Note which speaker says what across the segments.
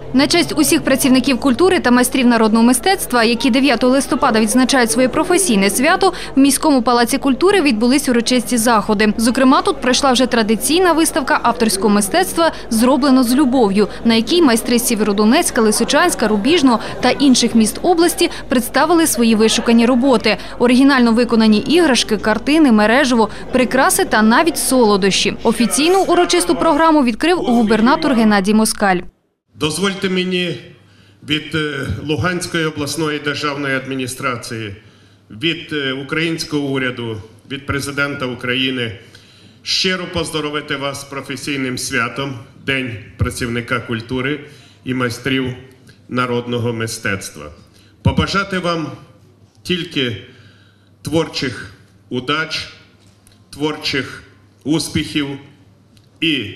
Speaker 1: На честь усіх працівників культури та майстрів народного мистецтва, які 9 листопада відзначають своє професійне свято, в міському палаці культури відбулись урочисті заходи. Зокрема, тут пройшла вже традиційна виставка авторського мистецтва «Зроблено з любов'ю», на якій майстри з Сєвєродонецька, Лисичанська, Рубіжного та інших міст області представили свої вишукані роботи – оригінально виконані іграшки, картини, мережево, прикраси та навіть солодощі. Офіційну урочисту програму відкрив губернатор Геннадій Москаль.
Speaker 2: Дозвольте мені від Луганської обласної державної адміністрації, від українського уряду, від президента України щиро поздоровити вас з професійним святом – День працівника культури і майстрів народного мистецтва. Побажати вам тільки творчих удач, творчих успіхів і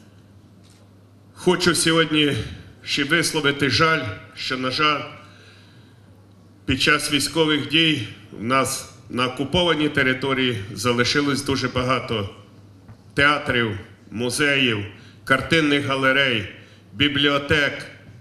Speaker 2: хочу сьогодні ще висловити жаль, що, на жаль, під час військових дій у нас на окупованій території залишилось дуже багато театрів, музеїв, картинних галерей, бібліотек,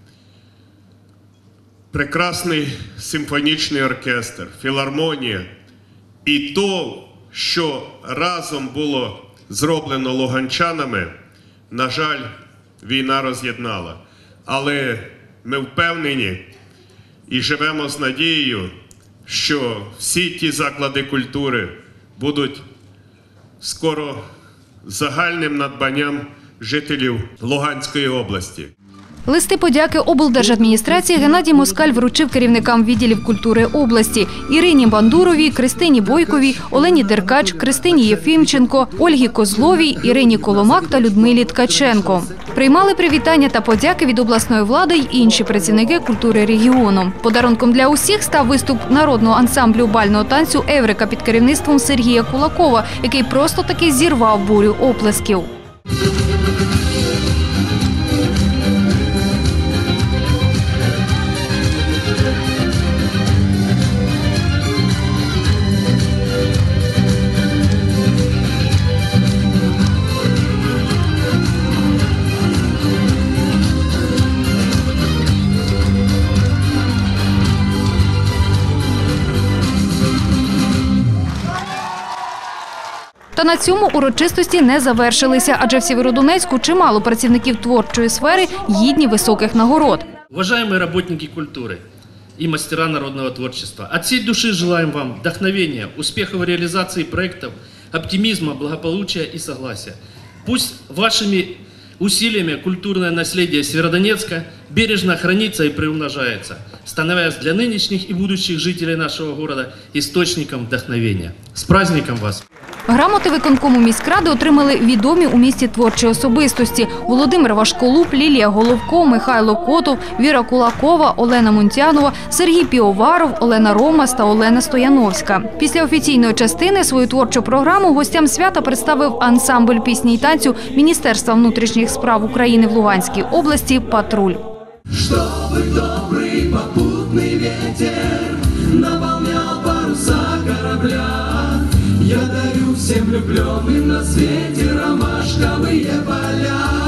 Speaker 2: прекрасний симфонічний оркестр, філармонія. І то, що разом було зроблено луганчанами, на жаль, війна роз'єднала. Але ми впевнені і живемо з надією, що всі ті заклади культури будуть скоро загальним надбанням жителів Луганської області.
Speaker 1: Листи подяки облдержадміністрації Геннадій Москаль вручив керівникам відділів культури області – Ірині Бандуровій, Кристині Бойковій, Олені Деркач, Кристині Єфімченко, Ольгі Козловій, Ірині Коломак та Людмилі Ткаченко. Приймали привітання та подяки від обласної влади й інші працівники культури регіону. Подарунком для усіх став виступ народного ансамблю бального танцю «Еврика» під керівництвом Сергія Кулакова, який просто таки зірвав бурю оплесків. Та на цьому урочистості не завершилися, адже в Сєвєродонецьку чимало працівників творчої сфери гідні високих нагород.
Speaker 3: Уважаемые работники культуры и мастера народного творчества, от всей души желаем вам вдохновения, успехов в реализации проектов, оптимизма, благополучия и согласия. Пусть вашими усилиями культурное наследие Северодонецка бережно хранится и приумножается, становясь для нынешних и будущих жителей нашего города источником вдохновения. С праздником вас!
Speaker 1: Грамоти виконкому міськради отримали відомі у місті творчі особистості – Володимир Вашколуб, Лілія Головко, Михайло Котов, Віра Кулакова, Олена Мунтянова, Сергій Піоваров, Олена Ромас та Олена Стояновська. Після офіційної частини свою творчу програму гостям свята представив ансамбль пісні й танцю Міністерства внутрішніх справ України в Луганській області «Патруль».
Speaker 4: Чтобы добрый попутный ветер наполнял паруса корабля, я дарю всем влюбленным на свете ромашковые поля.